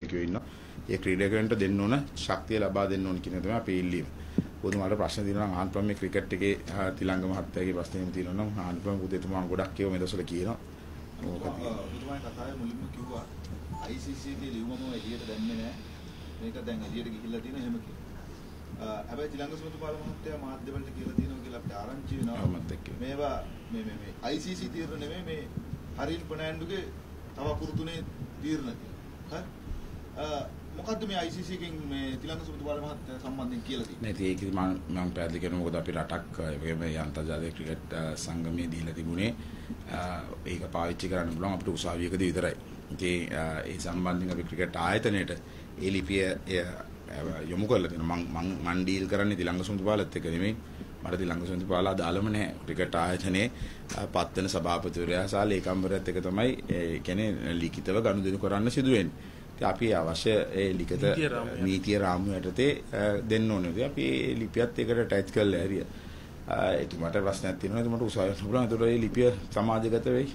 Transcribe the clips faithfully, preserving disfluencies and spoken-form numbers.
ඉන්නවා. ඒ ක්‍රීඩකයන්ට දෙන්න ඕන ශක්තිය ලබා දෙන්න ඕන කියන තමයි අපේ ඉල්ලීම. පොදුමාට ප්‍රශ්න තියෙනවා නම් ආන්පම් මේ ක්‍රිකට් එකේ තිලංග මහත්තයාගේ ප්‍රශ්නෙම තියෙනවා නම් ආන්පම් පුතේතුමා ගොඩක් ඒවා මෙදසල කියනවා. ඔබතුමායි කතාවේ මුලින්ම කිව්වා I C C ගේ ලියුමම එළියට දැම්මේ නැහැ. මේක දැන් එළියට ගිහිල්ලා තියෙන එහෙම කිව්වා. හැබැයි තිලංග සුමතුපාල මහත්තයා මාධ්‍යවලට කියලා තියෙනවා කියලා අපිට ආරංචි වෙනවා. මේවා මේ මේ මේ I C C තීරණ නෙමෙයි මේ හරිල් ෆර්නෑන්ඩෝගේ තව පුරුතුනේ තීරණ තියෙනවා. හරි මොකද්ද මේ I C C එකෙන් මේ තිලංග සුමතුපාල මහත්තයා සම්බන්ධයෙන් කියලා තියෙන්නේ? නෑ ඒක මම මම පැහැදිලි කරනවා මොකද අපි රටක් මේ අන්තර්ජාතික ක්‍රිකට් සංගමයේ දීලා තිබුණේ ඒක පාවිච්චි කරන්න පුළුවන් අපිට උසාවියකදී විතරයි. ඉතින් ඒ සම්බන්ධයෙන් අපි ක්‍රිකට් ආයතනයේට ඒ ලිපිය යොමු කරලා තියෙනවා. මම මම මන් ඩීල් කරන්නේ තිලංග සුමතුපාලත් එක්ක නෙමෙයි. මට තිලංග සුමතුපාල අදාළම නෑ. ක්‍රිකට් ආයතනයේ පත් වෙන සභාපතිවරයා සහ ලේකම්වරයාත් එක්ක තමයි ඒ කියන්නේ ලිඛිතව ගනුදෙනු කරන්න සිදු වෙන්නේ. අපි අවශ්‍ය ඒ ලිඛිත නීතිය රාමුව යටතේ දෙන්න ඕනේ. අපි ඒ ලිපියත් එකට ටැච් කරලා ඇරියා. එතුමාට ප්‍රශ්නයක් තියෙනවා. එතුමාට උසාවියට පුළුවන්. ඒතකොට ඒ ලිපිය සමාජගත වෙයි.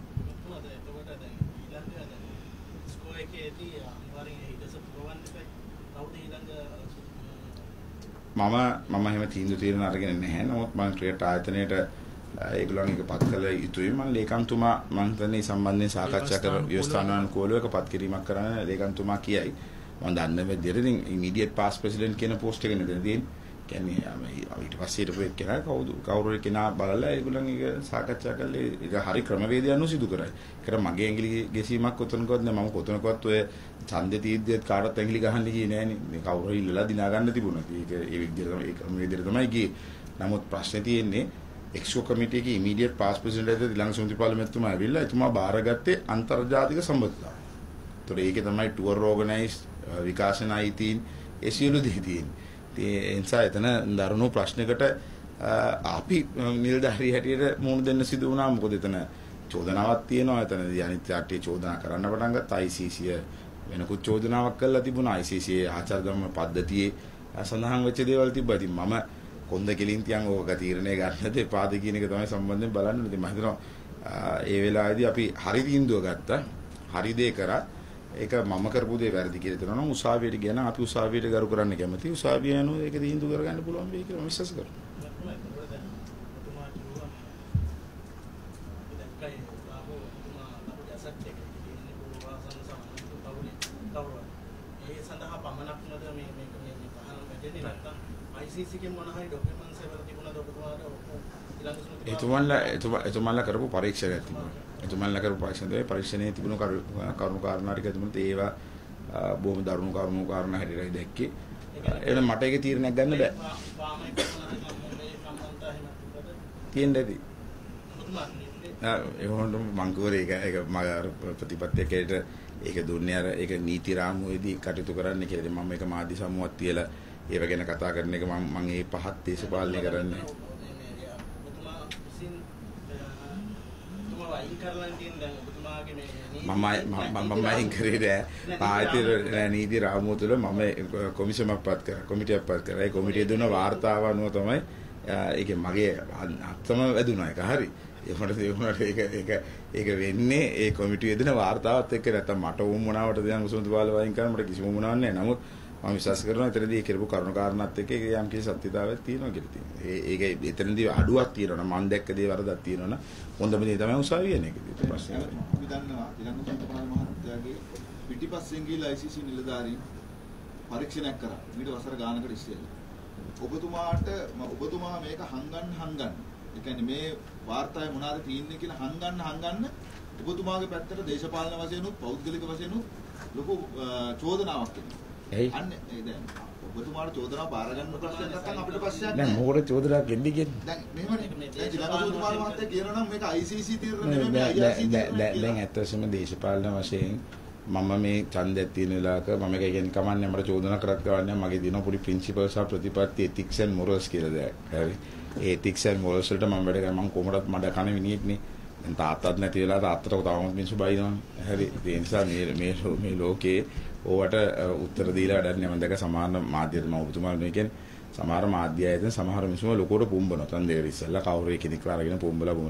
මම මම එහෙම තීන්දුව తీරන අරගෙන නැහැ. නමුත් මම ක්‍රිකට් ආයතනයේට ඒගොල්ලන් එක පත් කළ යුතුයි. මම ලේකම්තුමා මම හිතන්නේ සම්බන්ධයෙන් සාකච්ඡා කර ව්‍යවස්ථානානුකූලව එක පත් කිරීමක් කරන්න ලේකම්තුමා කියයි. මම දන්නේ විදිහට ඉතින් ඉමීඩියට් පාස් ප්‍රෙසිඩන්ට් කියන පෝස්ට් එක නේද තියෙන්නේ. කියන්නේ ඊට පස්සේ ඊට පස්සේ කෙනා කවුද කවුරු කෙනා බලලා ඒගොල්ලන් එක සාකච්ඡා කරලා ඒක හරි ක්‍රමවේදය අනුව සිදු කරයි. ඒකට මගේ ඇඟිලි ගැසීමක් කොතනකවත් නෑ. මම කොතනකවත් ඔය ඡන්දේ තීද්දියත් කාටවත් ඇඟිලි ගහන්න ගියේ නෑනේ. මේ කවුරු ඉල්ලලා දිනා ගන්න තිබුණා. ඒක ඒ විදිහට තමයි ඒ ක්‍රමවේදයට තමයි ගියේ. නමුත් ප්‍රශ්නේ තියෙන්නේ එක්ස්කෝ කමිටු එකේ immediate past president Thilanga Sumathipala මැතිතුමා ඇවිල්ලා එතුමා බාරගත්තේ අන්තර්ජාතික සම්බන්ධතාව. ඒතකොට ඒකේ තමයි ටුවර් ඕගනයිස් විකාශන අයිතීන් ඒ සියලු දේ තියෙන්නේ. ඒ නිසා එතන දරුණු ප්‍රශ්නයකට අපි නිලධාරී හැටියට මුහුණ දෙන්න සිදු වුණා. මොකද එතන චෝදනාවක් තියෙනවා. එතනදී අනිත් කට්ටිය චෝදනා කරන්න පටන් ගත්තා. I C C වෙනකුත් චෝදනාවක් කළා තිබුණා. I C C ආචාර ධර්ම පද්ධතියේ සඳහන් වෙච්ච දේවල් තිබ්බා. ඉතින් මම කොන්ද කෙලින් තියන් ඕක තීරණය ගන්නද එපාද කියන එක තමයි සම්බන්ධයෙන් බලන්න. ඉතින් මම හිතනවා ඒ වෙලාවේදී අපි හරි තීන්දුව ගත්තා. හරි දේ කරා. ඒක මම කරපු දේ වැරදි කියලා හිතනවා නම් උසාවියට ගියා නම් අපි උසාවියට ගරු කරන්න කැමතියි. උසාවිය යනවා ඒක තීන්දුව කරගන්න පුළුවන් වෙයි කියලා මම විශ්වාස කරනවා. එතුමන්ලා එතුමන්ලා කරපු පරීක්ෂණයක් තිබුණා. එතුමන්ලා කරපු පරීක්ෂණයේ පරීක්ෂණයේ තිබුණු කරුණු කාරණා ටික තිබුණත් ඒවා බොහොම දරුණු කරුණු කාරණා හැටියටයි දැක්කේ. ඒක මට ඒක තීරණයක් ගන්න බෑ. තියෙන්න ඇති. ඒ වොන්ඩ මං කෝරේ ඒක ඒක මම ප්‍රතිපත්තියකට ඒක දුන්නේ අර ඒක නීති රාමුවේදී කටයුතු කරන්න කියලා. මම මේක මාධ්‍ය සමුවක් තියලා ඒව ගැන කතා කරන එක මම මම ඒ පහත් දේශපාලනය කරන්නේ. මම මම අයින් කරේ නෑ. නීති රාමුව තුළ මම කොමිෂමක් පත් කරා. කොමිටියක් පත් කරා. ඒ කොමිටිය දුන්න වාර්තාව අනුව තමයි ඒකේ මගේ අත්සම වැදුනා එක. හරි. ඒ වුණාට ඒ වුණාට ඒක ඒක ඒක වෙන්නේ ඒ කොමිටියේ දෙන වාර්තාවත් එක්ක නැත්තම් මට වුමුණාවට දැන් සුමතුපාල වයින් කරන මට කිසිම වුමුණාවක් නෑ. නමුත් මම විශ්වාස කරනවා එතනදී ඒ කරපු කරුණු කාරණාත් එක්ක ඒක යම් කිසි සත්‍යතාවයක් තියෙනවා කියලා තියෙනවා. ඒ ඒක එතනදී අඩුවක් තියෙනවා. මම දැක්ක දේ වරදක් තියෙනවා. හොඳම දේ තමයි උසාවිය යන එක. ඒක ප්‍රශ්නයක් නෑ. අපි දන්නවා තිලංග සුමතුපාල මහත්තයාගේ පිටිපස්සෙන් ගිහලා I C C නිලධාරීන් පරීක්ෂණයක් කරා. ඊට වසර ගානකට ඉස්සෙල්ලා. ඔබතුමාට ඔබතුමා මේක හංගන්න හංගන්න. ඒ කියන්නේ මේ වාර්තාවේ මොනවාද තියෙන්නේ කියලා හංගන්න හංගන්න ඔබතුමාගේ පැත්තට දේශපාලන වශයෙන් උත් පෞද්ගලික වශයෙන් උත් ලොකු චෝදනාවක් එනවා. අන්න ඒ දැන් ඔබතුමාට චෝදනාව බාර ගන්න ප්‍රශ්නයක් නැත්නම් අපිට ප්‍රශ්නයක් නෑ. නෑ මොකටද චෝදනාවක් එන්නේ කියන්නේ? දැන් මෙහෙමනේ. දැන් ජනපතිතුමාල මහත්තයා කියනවා නම් මේක I C C තීරණ නෙමෙයි මේ I R C තීරණ. දැන් දැන් ඇත්තටම දේශපාලන වශයෙන් මම මේ ඡන්දයක් තියෙන වෙලාවක මම ඒක කියන්නේ කමන්නේ මට චෝදනා කරත් ගවන්නේ මගේ දින පොඩි ප්‍රින්සිපල් සහ ප්‍රතිපත්ති ethics and morals කියලා දැක්. හරි. ඒ ethics and morals වලට මම වැඩ කරා. මම කොහොමදත් මඩ කන විනියෙක් නේ. දැන් තාත්තත් නැති වෙලා තාත්තට තවමත් මිනිස්සු බයිනවනේ. හරි. ඒ නිසා මේ මේ මේ ලෝකේ ඕවට උත්තර දීලා වැඩක් නෑ. මම දැක සමාන මාධ්‍යද මම ඔබතුමාලා මේ කියන්නේ සමහර මාධ්‍ය ආයතන සමහර මිනිස්සුම ලොකෝට පුම්බනවා. තන් දෙක ඉස්සෙල්ලා කවුරු කෙනෙක් අරගෙන පුම්බලා පුම්බලා.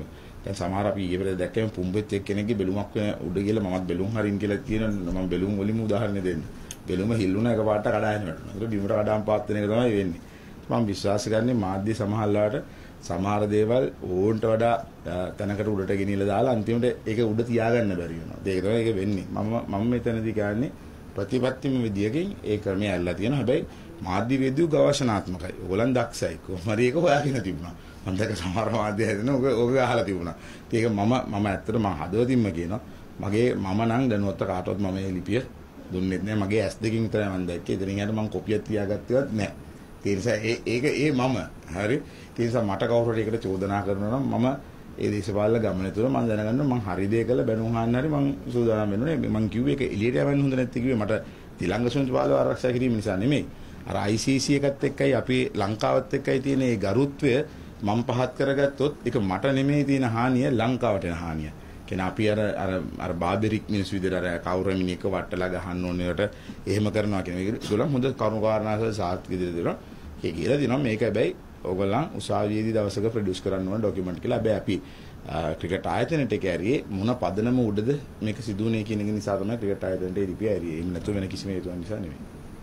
දැන් සමහර අපි ඊයේ දැක්කම පුම්බෙත් එක් කෙනෙක්ගේ බෙලුමක් උඩ ගිහලා මමත් බෙලුම් හරින් කියලා තියෙනවා. මම බෙලුම් වලින්ම උදාහරණ දෙන්න. බෙලුම හිල්ලුණ එකපාරට කඩාගෙන වැටුණා. ඒක බිමට කඩාම් පාත් වෙන එක තමයි වෙන්නේ. මම විශ්වාස කරන්නේ මාධ්‍ය සමහරලාට සමහර දේවල් ඕන්ට වඩා තැනකට උඩට ගෙනියලා දාලා අන්තිමට ඒක උඩ තියාගන්න බැරි වෙනවා. ඒක තමයි ඒක වෙන්නේ. මම මම මෙතනදී කියන්නේ ප්‍රතිපත්තිම විදියකින් ඒ ක්‍රමය ඇල්ලලා තියෙනවා. හැබැයි මාධ්‍ය වේදිකව ගවේෂණාත්මකයි. ඕගොල්ලන් දක්ෂයි. කොහොම හරි ඒක හොයාගෙන තිබුණා. මම දැක සමහර මාධ්‍ය හැදෙන ඔක ඔක අහලා තිබුණා. ඒක මම මම ඇත්තට මම හදවතින්ම කියනවා. මගේ මම නම් දැනුවත් කාටවත් මම මේ ලිපිය දුන්නෙත් නෑ. මගේ ඇස් දෙකකින් විතරයි මම දැක්කේ. ඉතින් එහාට මම කොපියක් තියාගත්තේවත් නෑ. ඒ නිසා ඒ ඒක ඒ මම හරි. ඒ නිසා මට කවුරු හරි ඒකට චෝදනා කරනවා නම් මම ඒ දේශපාලන ගමන තුළ මම දැනගන්නවා මම හරි දේ කළා බැනුම් අහන්න හරි මම සූදානම් වෙන්නේ. මම කිව්වේ ඒක එළියට යවන්න හොඳ නැති කිව්වේ මට තිලංග සුන්දරපාලව ආරක්ෂා කිරීම නිසා නෙමෙයි. අර I C C එකත් එක්කයි අපි ලංකාවත් එක්කයි තියෙන මේ ගරුත්වය මම පහත් කරගත්තොත් ඒක මට නෙමෙයි තියෙන හානිය ලංකාවට එන හානිය. කියන්නේ අපි අර අර අර බාබරික් මිනිස්සු විදිහට අර කවුරුමිනියක වට්ටලා ගහන්න ඕනේට එහෙම කරනවා කියන එක ඒගොල්ලෝ හොඳ කරුණු කාරණාසල සාර්ථක විදිහට දෙනවා. ඒක කියලා දෙනවා මේක හැබැයි ඕගොල්ලන් උසාවියේදී දවසක ප්‍රොඩියුස් කරන්න ඕන ડોකියුමන්ට් කියලා. හැබැයි අපි ක්‍රිකට් ආයතනයට කැරියේ මොන පදනම උඩද මේක සිදුුනේ කියන එක නිසා තමයි ක්‍රිකට් ආයතනයට රිපිය ඇරියේ. එහෙම නැතුව වෙන කිසිම හේතුවක් නිසා නෙමෙයි.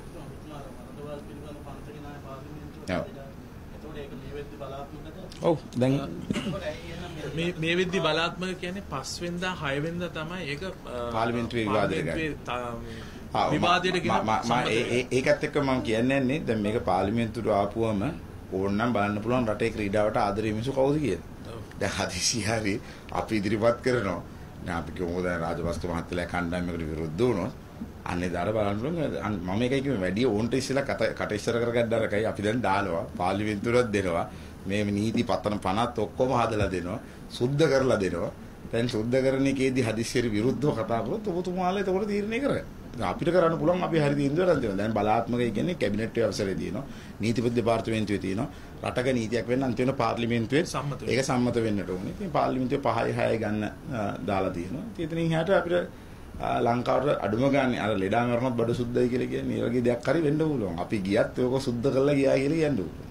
ඔව් දැන් මේ මේ විද්දි බලාත්මක කියන්නේ පස් වෙනිදා හය වෙනිදා තමයි ඒක පාර්ලිමේන්තුවේ විවාදයට ගන්නේ. විවාදයට ගෙන ඒකත් එක්ක මම කියන්නේ නේ දැන් මේක පාර්ලිමේන්තුවට ආපුවම ඕනනම් බලන්න පුළුවන් රටේ ක්‍රීඩාවට ආදරේ මිනිස්සු කවුද කියලා. දැන් හදිසි හරි අපි ඉදිරිපත් කරනවා. දැන් අපි කියමු දැන් රාජපක්ෂ මහත්තයලා කණ්ඩායමකට විරුද්ධ වුණොත් අන්නේ දාර බලන්න පුළුවන්. මම එකයි කිව්වේ වැඩි ඕන්ට ඉස්සෙල්ලා කට කට ඉස්සර කරගන්න අරකයි අපි දැන් දානවා පාර්ලිමේන්තුවටත් දෙනවා. මේ නීති පතන පනත් ඔක්කොම හදලා දෙනවා. සුද්ධ කරලා දෙනවා. දැන් සුද්ධ කරන එකේදී හදිස්සියට විරුද්ධව කතා කරොත් ඔබතුමාලා ඒකට තීරණය කරගන්න. අපිට කරන්න පුළුවන් අපි හරි තීන්දුවක් ගන්න. දැන් බලාත්මකයි කියන්නේ කැබිනට් අවසරය දෙනවා. නීතිපති දෙපාර්තමේන්තුවේ තියෙනවා. රටක නීතියක් වෙන්න අන්තිමට පාර්ලිමේන්තුවේ ඒක සම්මත වෙන්නට ඕනේ. ඉතින් පාර්ලිමේන්තුවේ පහයි හයයි ගන්න දාලා තියෙනවා. ඉතින් එතනින් එහාට අපිට ලංකාවට අඩුම ගන්න අර ලෙඩා මරණත් බඩ සුද්ධයි කියලා කියන්නේ මේ වගේ දෙයක් හරි වෙන්න පුළුවන්. අපි ගියත් ඒක සුද්ධ කරලා ගියා කියලා කියන්න ඕනේ.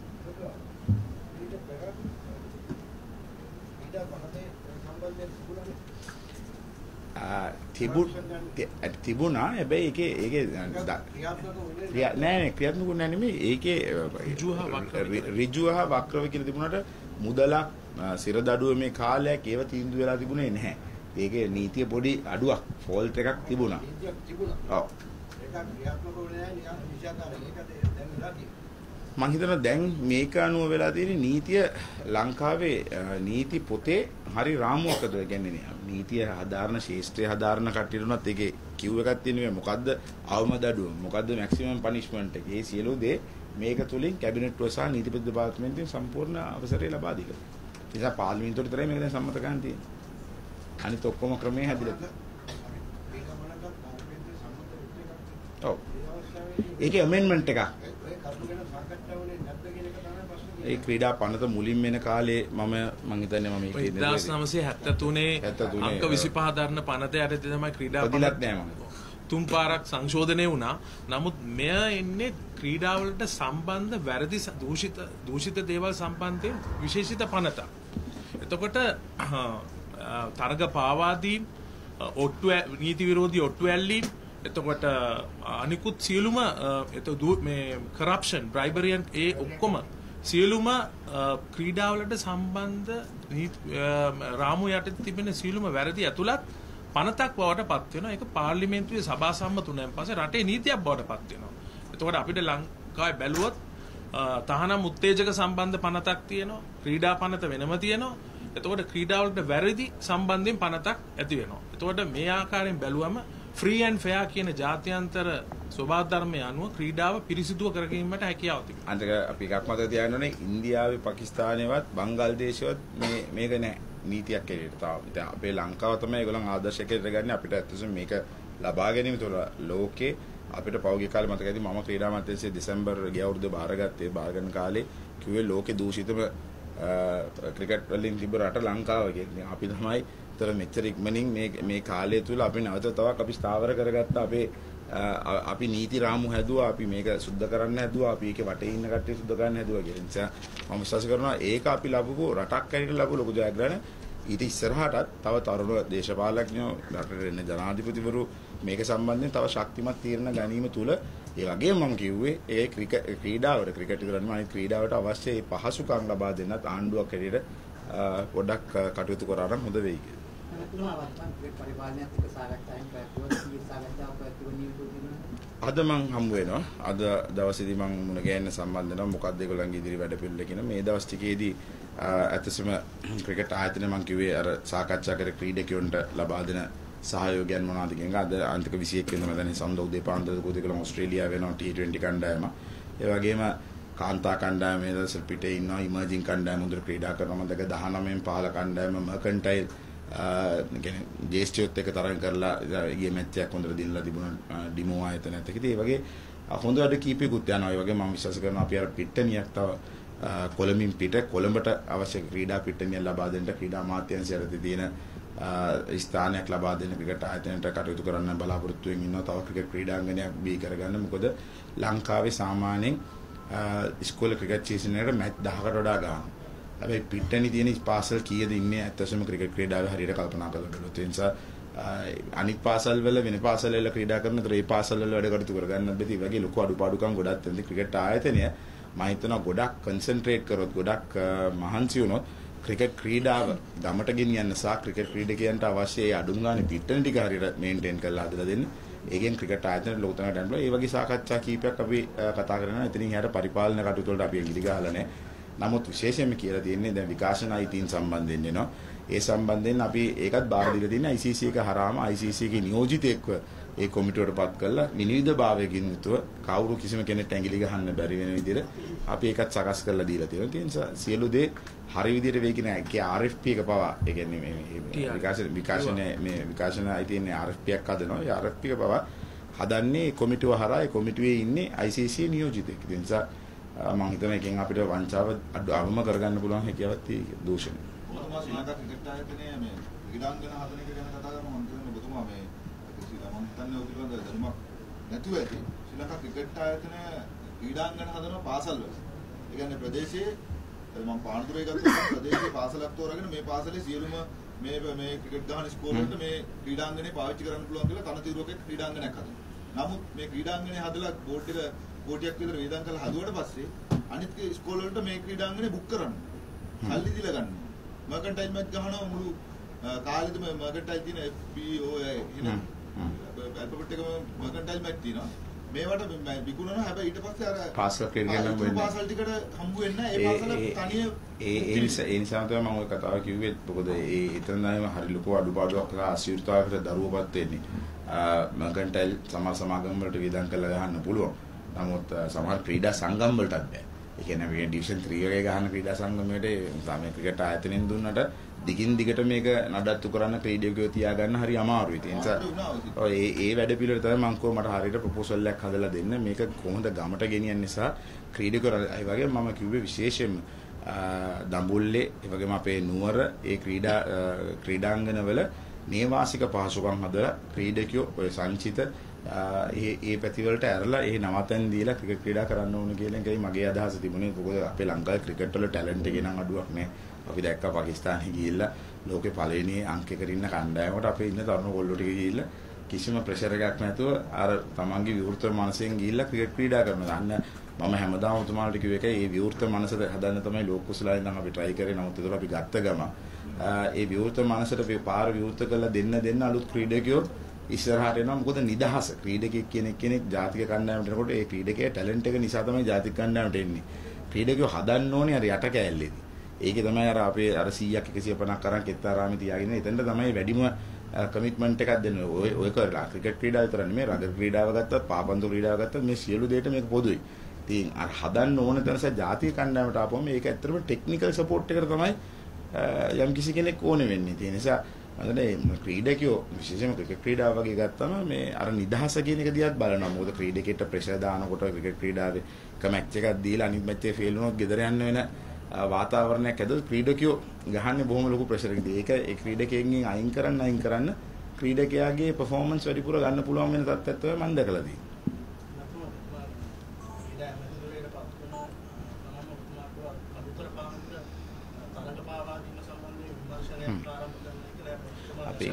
තිබුණා හැබැයි ඒකේ ඒකේ නෑ නෑ ක්‍රියාත්මක නෑ නෙමෙයි ඒකේ ඍජුව හා වක්‍රව කියලා තිබුණාට මුදලක් සිරදඩුව මේ කාලයක් ඒව තීන්දුව වෙලා තිබුණේ නැහැ. ඒකේ නීතිය පොඩි අඩුවක් ෆෝල්ට් එකක් තිබුණා. ඔව්. ඒක ක්‍රියාත්මක වෙන්නේ නැහැ නිකන් විශාකාරයි. ඒක දැන් වෙලා තියෙන්නේ. මම හිතනවා දැන් මේක අනුව වෙලා තියෙන නීතිය ලංකාවේ නීති පොතේ හරි රාමුවකද කියන්නේ නීතිය හදාරන ශේෂ්ත්‍රය හදාරන කට්ටියටුණත් ඒකේ කිව් එකක් තියෙනවා මොකද්ද අවම දඩුව මොකද්ද මැක්සිමම් පනිෂ්මන්ට් එක. ඒ සියලු දේ මේක තුලින් කැබිනට් වල සහ නීතිපති දෙපාර්තමේන්තුවෙන් සම්පූර්ණ අවසරය ලබා දී කරනවා. ඒ නිසා පාර්ලිමේන්තුවට විතරයි මේක දැන් සම්මත කරන්න තියෙන්නේ. අනිත් ඔක්කොම ක්‍රමේ හැදිලා තියෙනවා. ඔව්. ඒකේ ඇමෙන්ඩ්මන්ට් එකක් ඒ ක්‍රීඩා පනත මුලින් වෙන කාලේ මම මං හිතන්නේ මම ඒක එක්දාස් නවසිය හැත්තෑ තුනේ අංක විසිපහ දරන පනත යටතේ තමයි ක්‍රීඩා පනත නෑ මම තුන් පාරක් සංශෝධනය වුණා. නමුත් මෙය එන්නේ ක්‍රීඩා වලට සම්බන්ධ වැරදි දූෂිත දූෂිත දේවල් සම්බන්ධයෙන් විශේෂිත පනතක්. එතකොට තරග පාවා දීම් ඔට්ටු නීති විරෝධී ඔට්ටු ඇල්ලීම් එතකොට අනිකුත් සියලුම එතකොට මේ කරප්ෂන් බ්‍රයිබරියන් ඒ ඔක්කොම සියලුම ක්‍රීඩාවලට සම්බන්ධ රාමු යටතේ තිබෙන සියලුම වැරදි ඇතුළත් පනතක් බවට පත් වෙනවා. ඒක පාර්ලිමේන්තුවේ සභා සම්මත වුණාන් පස්සේ රටේ නීතියක් බවට පත් වෙනවා. එතකොට අපිට ලංකාවේ බැලුවොත් තහනම් උත්තේජක සම්බන්ධ පනතක් තියෙනවා. ක්‍රීඩා පනත වෙනම තියෙනවා. එතකොට ක්‍රීඩාවලට වැරදි සම්බන්ධයෙන් පනතක් ඇති වෙනවා. එතකොට මේ ආකාරයෙන් බැලුවම ෆ්‍රී ඇන්ඩ් ෆෙයා කියන ජාත්‍යන්තර ස්වභාව ධර්මය අනුව ක්‍රීඩාව පිරිසිදුව කර ගැනීමට හැකියාව තිබෙනවා. අන්තික අපි එකක් මතක තියාගන්න ඕනේ ඉන්දියාවේ පාකිස්තානයේවත් බංග්ලාදේශයේවත් මේ මේක නෑ නීතියක් කෙරෙහිට තාම. ඉතින් අපේ ලංකාව තමයි ඒගොල්ලන් ආදර්ශයකට ගන්න අපිට ඇත්තටම මේක ලබා ගැනීම තුළ ලෝකේ අපිට පෞද්ගලික කාලේ මතක ඇති මම ක්‍රීඩා මන්ත්‍රීසේ දෙසැම්බර් ගිය අවුරුද්දේ බාරගත්තේ බාරගන්න කාලේ කිව්වේ ලෝකේ දූෂිතම ක්‍රිකට් වලින් තිබ්බ රට ලංකාව කියන්නේ. අපි තමයි තර මෙච්චර ඉක්මනින් මේ මේ කාලය තුල අපි නැවත තවක් අපි ස්ථාවර කරගත්ත අපේ අපි නීති රාමු හැදුවා අපි මේක සුද්ධ කරන්න හැදුවා අපි ඒකේ වටේ ඉන්න කට්ටිය සුද්ධ කරන්න හැදුවා කියන නිසා මම විශ්වාස කරනවා ඒක අපි ලැබුවෝ රටක් ඇරෙන්න ලැබුව ලොකු ජයග්‍රහණ. ඊට ඉස්සරහටත් තව තරුණ දේශපාලඥයෝ රටේ ඉන්න ජනාධිපතිවරු මේක සම්බන්ධයෙන් තව ශක්තිමත් තීරණ ගැනීම තුළ ඒ වගේම මම කිව්වේ ඒ ක්‍රීඩාවට ක්‍රිකට් විතරක් නෙවෙයි ක්‍රීඩාවට අවශ්‍ය මේ පහසුකම් ලබා දෙන්නත් ආණ්ඩුවක් හැටියට පොඩ්ඩක් කටයුතු කරා නම් හොඳ වෙයි කියලා. අද මම හම්බ වෙනවා. අද දවසේදී මම මුණ ගැහෙන්න සම්බන්ධ වෙනවා. මොකක්ද ඒගොල්ලන්ගේ ඉදිරි වැඩ පිළිවෙල කියන මේ දවස් ටිකේදී ඇත්තටම ක්‍රිකට් ආයතනය මම කිව්වේ අර සාකච්ඡා කර ක්‍රීඩකයන්ට ලබා දෙන සහයෝගයන් මොනවද කියන අද අන්තික විසිඑක වෙනිදා මම දැන් සඳ උදේ පාන්දර කුතිකලම ඕස්ට්‍රේලියාව වෙනවා ටී ට්වෙන්ටි කණ්ඩායම. ඒ වගේම කාන්තා කණ්ඩායම මේදසල් පිටේ ඉන්නවා ඉමර්ජින් කණ්ඩායම උදේ ක්‍රීඩා කරනවා මම දෙක දහනවයෙන් පහළ කණ්ඩායම මර්කන්ටයිල් කියන්නේ ජේස්ටියොත් එක තරම් කරලා ඊයේ මැච් එකක් හොඳට දිනලා තිබුණා ඩිමෝ ආයතනයත් එක්ක. ඉතින් ඒ වගේ හොඳ වැඩ කීපෙකුත් යනවා. ඒ වගේ මම විශ්වාස කරනවා අපි අර පිට්ටනියක් තව කොළඹින් පිට කොළඹට අවශ්‍ය ක්‍රීඩා පිට්ටනියක් ලබා දෙන්න ක්‍රීඩා අමාත්‍යාංශය යටතේ තියෙන ස්ථානයක් ලබා දෙන්න ක්‍රිකට් ආයතනයට කටයුතු කරන්න බලාපොරොත්තු වෙමින් ඉන්නවා. තව ක්‍රිකට් ක්‍රීඩාංගණයක් බී කරගන්න. මොකද ලංකාවේ සාමාන්‍යයෙන් ඉස්කෝලේ ක්‍රිකට් සීසන් එකට මැච් දහකට වඩා ගන්නවා. හැබැයි පිට්ටනි තියෙන පාසල් කීයද ඉන්නේ ඇත්තටම ක්‍රිකට් ක්‍රීඩාවේ හරියට කල්පනා කරලා බලුවොත් ඒ නිසා අනිත් පාසල් වල වෙන පාසල් වල ක්‍රීඩා කරන අතර ඒ පාසල් වල වැඩ කටයුතු කරගන්නත් බැරි වගේ ලොකු අඩුපාඩුකම් ගොඩක් තියෙනවා. ක්‍රිකට් ආයතනය මම හිතනවා ගොඩක් කන්සන්ට්‍රේට් කරොත් ගොඩක් මහන්සි වුණොත් ක්‍රිකට් ක්‍රීඩාව ගමට ගෙනියන්න සහ ක්‍රිකට් ක්‍රීඩකයන්ට අවශ්‍ය ඒ අඩුම ගානේ පිට්ටන ටික හරියට මේන්ටේන් කරලා හදලා දෙන්න. ඒකෙන් ක්‍රිකට් ආයතනයට ලොකු තැනකට යන්න පුළුවන්. ඒ වගේ සාකච්ඡා කීපයක් අපි කතා කරනවා. එතනින් එහාට පරිපාලන කටයුතු වලට අපි ඉලි ගහලා නැහැ. නමුත් විශේෂයෙන්ම කියලා තියෙන්නේ දැන් විකාශන අයිතීන් සම්බන්ධයෙන් වෙනවා. ඒ සම්බන්ධයෙන් අපි ඒකත් බාර දීලා තියෙන I C C එක හරහාම I C C එකේ නියෝජිතයෙක්ව ඒ කොමිටුවටපත් කරලා විනිවිදභාවයකින් යුතුව කවුරු කිසිම කෙනෙක්ට ඇඟිලි ගහන්න බැරි වෙන විදිහට අපි ඒකත් සකස් කරලා දීලා තියෙනවා. ඒ නිසා සියලු දේ හරි විදිහට වෙයි කියන ඒකේ R F P එක පවා ඒ කියන්නේ මේ විකාශන විකාශන මේ විකාශන අයිතීන්නේ R F P එකක් හදනවා. ඒ R F P එක පවා හදන්නේ කොමිටුව හරහා ඒ කොමිටුවේ ඉන්නේ I C C නියෝජිතයෙක්. ඒ නිසා මම හිතනවා එකෙන් අපිට වංචාව අවම කරගන්න පුළුවන් හැකියාවක් තියෙයි දූෂණය. ඔබතුමා ශ්‍රී ලංකා ක්‍රිකට් ආයතනයේ මේ ක්‍රීඩාංගන හදන එක ගැන කතා කරනවා මම හිතන්නේ ඔබතුමා මේ ශ්‍රී ලංකා මම හිතන්නේ ඔය පිළිබඳව දැනුමක් නැතුව ඇති. ශ්‍රී ලංකා ක්‍රිකට් ආයතනය ක්‍රීඩාංගන හදනවා පාසල් වල. ඒ කියන්නේ ප්‍රදේශයේ මම පානදුරේ ගත්තා ප්‍රදේශයේ පාසලක් තෝරාගෙන මේ පාසලේ සියලුම මේ මේ ක්‍රිකට් ගහන ස්කෝල් වලට මේ ක්‍රීඩාංගනේ පාවිච්චි කරන්න පුළුවන් කියලා තනතිරුවක ක්‍රීඩාංගනයක් හදනවා. නමුත් මේ ක්‍රීඩාංගනේ හදලා බෝඩ් එක කෝටියක් විතර වේදම් කරලා හදුවට පස්සේ අනිත් ස්කෝල් වලට මේ ක්‍රීඩාංගනේ බුක් කරන්න. සල්ලි දීලා ගන්න. මර්කන්ටයිල් මැච් ගහනවා මුළු කාලෙදිම මර්කන්ටයිල් තියෙන F P O එන අල්ෆබෙට් එකම මර්කන්ටයිල් මැච් තියෙනවා. මේවට විකුණනවා. හැබැයි ඊට පස්සේ අර පාසල් ක්‍රීඩා ගන්න වෙන්නේ. පාසල් ටිකට හම්බ වෙන්නේ නැහැ. ඒ පාසල තනිය ඒ ඒ නිසා ඒ නිසා තමයි මම ඔය කතාව කිව්වේ. මොකද ඒ එතන තමයි හරි ලොකු අඩුපාඩුවක් අසීර්තාවකට දරුවපත් වෙන්නේ. මර්කන්ටයිල් සමාජ සමාගම් වලට වේදම් කරලා ගන්න පුළුවන්. නමුත් සමහර ක්‍රීඩා සංගම් වලටත් බෑ. ඒ කියන්නේ මේ ඩිවිෂන් තුන එකේ ගහන ක්‍රීඩා සංගමයට සාමේ ක්‍රිකට් ආයතනෙන් දුන්නට දිගින් දිගට මේක නඩත්තු කරන්න ක්‍රීඩකයෝ තියාගන්න හරි අමාරුයි. ඒ නිසා ඔය ඒ ඒ වැඩ පිළිවෙල තමයි මම කොහොම මට හරියට ප්‍රොපෝසල් එකක් හදලා දෙන්න. මේක කොහොමද ගමට ගෙනියන්න නිසා ක්‍රීඩකයෝ ඒ වගේ මම කිව්වේ විශේෂයෙන්ම දඹුල්ලේ ඒ වගේම අපේ නුවර ඒ ක්‍රීඩා ක්‍රීඩාංගනවල නේවාසික පහසුකම් හදලා ක්‍රීඩකයෝ ඔය සංචිත ඒ ඒ පැතිවලට ඇරලා ඒ නවතන් දීලා ක්‍රිකට් ක්‍රීඩා කරන්න ඕන කියලා එකයි මගේ අදහස තිබුණේ. මොකද අපේ ලංකාවේ ක්‍රිකට් වල ටැලන්ට් එකේ නම් අඩුවක් නෑ. අපි දැක්කා පාකිස්තානේ ගිහිල්ලා ලෝකේ පළවෙනි අංකයකට ඉන්න කණ්ඩායමකට අපේ ඉන්න තරුණ කොල්ලෝ ටික ගිහිල්ලා කිසිම ප්‍රෙෂර් එකක් නැතුව අර තමන්ගේ විවෘත මනසෙන් ගිහිල්ලා ක්‍රිකට් ක්‍රීඩා කරනවා. අන්න මම හැමදාම උතුමාලට කිව්ව එකයි මේ විවෘත මනස හදන්න තමයි ලෝක කුසලයෙන් නම් අපි try කරේ. නමුත් ඒක අපි ගත්ත ගම ඒ විවෘත මනසට මේ පාර විවෘත කරලා දෙන්න දෙන්න අලුත් ක්‍රීඩකයෝ ඉස්සරහට එනවා. මොකද නිදහස ක්‍රීඩකෙක් කෙනෙක් කෙනෙක් ජාතික කණ්ඩායමට එනකොට ඒ ක්‍රීඩකයේ ටැලන්ට් එක නිසා තමයි ජාතික කණ්ඩායමට එන්නේ. ක්‍රීඩකයෝ හදන්න ඕනේ අර යට කෑල්ලේදී. ඒකේ තමයි අර අපේ අර සීයක් එකසිය පනහක් අරන් කෙත්තාරාමේ තියාගෙන එතෙන්ට තමයි වැඩිම කමිට්මන්ට් එකක් දෙන්නේ. ඔය ඔය කරලා ක්‍රිකට් ක්‍රීඩාව විතර නෙමෙයි රගර් ක්‍රීඩාව ගත්තත් පාපන්දු ක්‍රීඩාව ගත්තත් මේ සියලු දෙයට මේක පොදුයි. ඉතින් අර හදන්න ඕන තැනස ජාතික කණ්ඩායමට ආපුවම මේක ඇත්තටම ටෙක්නිකල් සපෝට් එකට තමයි යම් කිසි කෙනෙක් ඕනේ වෙන්නේ. ඒ නිසා අදනේ ක්‍රීඩකයෝ විශේෂයෙන්ම ක්‍රිකට් ක්‍රීඩාව වගේ ගත්තම මේ අර නිදහස කියන එක දිහාත් බලනවා. මොකද ක්‍රීඩකෙට ප්‍රෙෂර් දානකොට ක්‍රිකට් ක්‍රීඩාවේ එක මැච් එකක් දීලා අනිත් මැච් එකේ ෆේල් වුණොත් ගෙදර යන්න වෙන වාතාවරණයක් ඇතුළත ක්‍රීඩකයෝ ගහන්නේ බොහොම ලොකු ප්‍රෙෂර් එකකින්. ඒක ඒ ක්‍රීඩකයෙන්ගෙන් අයින් කරන්න අයින් කරන්න ක්‍රීඩකයාගේ පර්ෆෝමන්ස් වැඩිපුර ගන්න පුළුවන් වෙන තත්ත්වයක් තමයි මම දැකලා තියෙන්නේ. තරඟ පාවා දීම සම්බන්ධයෙන් විමර්ශනයක් අපේ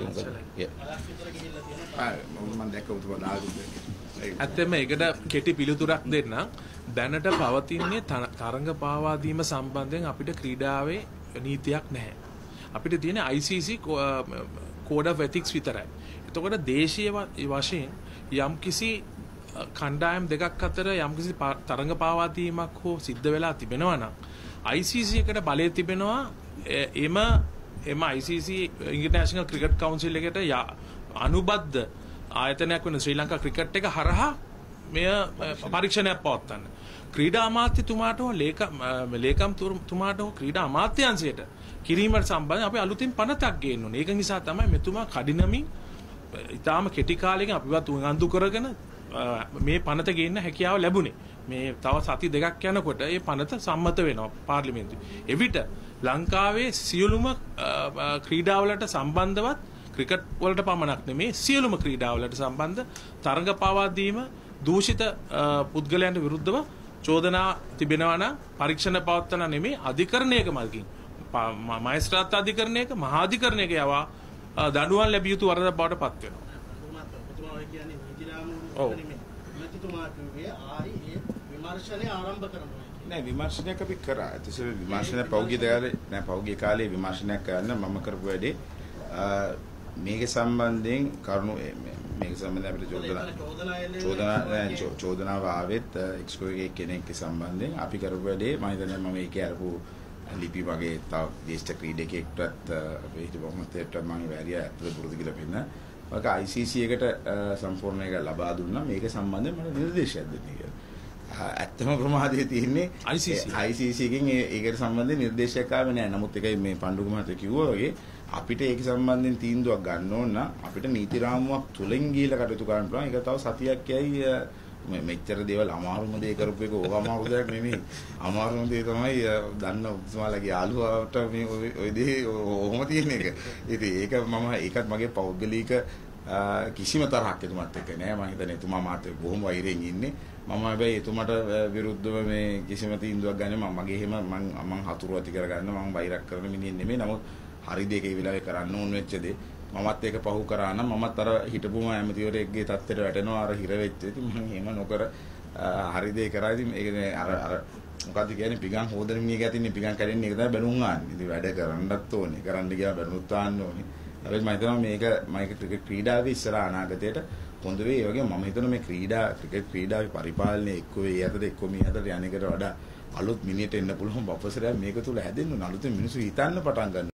මම දැක්ක උතුම දාගුද ඇත්තම ඒකට කෙටි පිළිතුරක් දෙන්න. දැනට පවතින්නේ තරඟ පාවා දීම සම්බන්ධයෙන් අපිට ක්‍රීඩාවේ නීතියක් නැහැ. අපිට තියෙන I C C Code of Ethics විතරයි. එතකොට දේශීය වශයෙන් යම්කිසි කණ්ඩායම් දෙකක් අතර යම්කිසි තරඟ පාවා දීමක් හෝ සිද්ධ වෙලා තිබෙනවා නම් I C C එකට බලය තිබෙනවා එම එම I C C international cricket council එකට අනුබද්ධ ආයතනයක් වෙන ශ්‍රී ලංකා ක්‍රිකට් එක හරහා මෙය පරීක්ෂණයක් පවත්වන්න. ක්‍රීඩා අමාත්‍යතුමාට හෝ ලේකම් තුමාට හෝ ක්‍රීඩා අමාත්‍යාංශයට කිරීමට සම්බන්ධව අපි අලුතින් පනතක් ගේන්න ඕනේ. ඒක නිසා තමයි මෙතුමා කඩිනමින් ඊටාම කෙටි කාලෙකින් අපිවත් උනන්දු කරගෙන මේ පනත ගේන්න හැකියාව ලැබුණේ. මේ තව සති දෙකක් යනකොට මේ පනත සම්මත වෙනවා පාර්ලිමේන්තුවේ. එවිට ලංකාවේ සියලුම ක්‍රීඩාවලට සම්බන්ධවත් ක්‍රිකට් වලට පමණක් නෙමේ සියලුම ක්‍රීඩාවලට සම්බන්ධ තරඟ පාවා දීම දූෂිත පුද්ගලයන්ට විරුද්ධව චෝදනා තිබෙනවා නම් පරීක්ෂණ පවත්වන නෙමේ අධිකරණයක මගින් මහේස්ත්‍රාත් අධිකරණයක මහා අධිකරණයක යවා දඬුවම් ලැබිය යුතු වරදක් බවට පත් වෙනවා. ඔබතුමා කියන්නේ නීති රාමුව නෙමෙයි. මෙතුමා කිව්වේ ආයි ඒ විමර්ශනය ආරම්භ කරනවා. නෑ විමර්ශනයක් අපි කරා. ඒතසේ විමර්ශන පෞද්ගලික කාලේ නෑ පෞද්ගලික කාලේ විමර්ශනයක් කරන්න මම කරපු වැඩේ මේක සම්බන්ධයෙන් කරුණු මේක සම්බන්ධයෙන් අපිට චෝදනා චෝදනා චෝදනාව ආවෙත් එක්ස්කෝගේ කෙනෙක් සම්බන්ධයෙන් අපි කරපු වැඩේ මම හිතන්නේ මම ඒකේ අරපු ලිපි වගේ තව දේශ ක්‍රීඩකයෙක්ටත් අපේ හිටපු මොහොතේට මම වැරිය ඇත්තට පුරුදු කියලා පෙන්න. ඔක I C C එකට සම්පූර්ණ එක ලබා දුන්නා මේක සම්බන්ධයෙන් මට නිර්දේශයක් දෙන්න කියලා. ඇත්තම ප්‍රමාදයේ තියෙන්නේ I C C I C C එකෙන් ඒකට සම්බන්ධයෙන් නිර්දේශයක් ආවේ නැහැ. නමුත් ඒකයි මේ පණ්ඩුක මහත්තයා කිව්වා වගේ අපිට ඒක සම්බන්ධයෙන් තීන්දුවක් ගන්න ඕන නම් අපිට නීති රාමුවක් තුලින් ගිහිල්ලා කටයුතු කරන්න පුළුවන්. ඒක තව සතියක් යයි මෙච්චර දේවල් අමාරුම දේ කරපු එක ඕක අමාරු දෙයක් නෙමෙයි. අමාරුම දේ තමයි දන්න ඔබතුමාලගේ යාළුවාට මේ ඔය දේ ඔහොම තියෙන එක. ඉතින් ඒක මම ඒකත් මගේ පෞද්ගලික කිසිම තරහක් එතුමාත් එක්ක නෑ. මම හිතන්නේ එතුමා මාත් බොහොම වෛරයෙන් ඉන්නේ. මම හැබැයි එතුමාට විරුද්ධව මේ කිසිම තීන්දුවක් ගන්න මම මගේ එහෙම මම මම හතුරු ඇති කරගන්න මම වෛරක් කරන මිනිහෙක් නෙමෙයි. නමුත් හරි දෙයක ඒ වෙලාවේ කරන්න ඕන වෙච්ච දේ මමත් ඒක පහු කරා නම් මමත් අර හිටපුම ඇමතිවරයෙක්ගේ තත්ත්වයට වැටෙනවා අර හිර වෙච්ච ඉතින් මම එහෙම නොකර හරි දේ කරා. ඉතින් ඒක අර අර මොකද්ද කියන්නේ පිගන් හොදන මිනිහ ගැතින්නේ පිගන් කැඩෙන්නේ ඒක තමයි බැලුම් ආන්නේ. ඉතින් වැඩ කරන්නත් ඕනේ. කරන්න ගියා බැලුම්ත් ආන්න ඕනේ. හැබැයි මම හිතනවා මේක මේක ක්‍රීඩාවේ ඉස්සර අනාගතයට හොඳ වෙයි. ඒ වගේම මම හිතනවා මේ ක්‍රීඩා ක්‍රිකට් ක්‍රීඩාවේ පරිපාලනය එක්ක වෙයි අතට එක්ක මේ අතට යන්නේකට වඩා අලුත් මිනිහට එන්න පුළුවන් බපසරයක් මේක තුල හැදෙන්න ඕන. අලුතෙන් මිනිස්සු හිතන්න පටන් ගන්න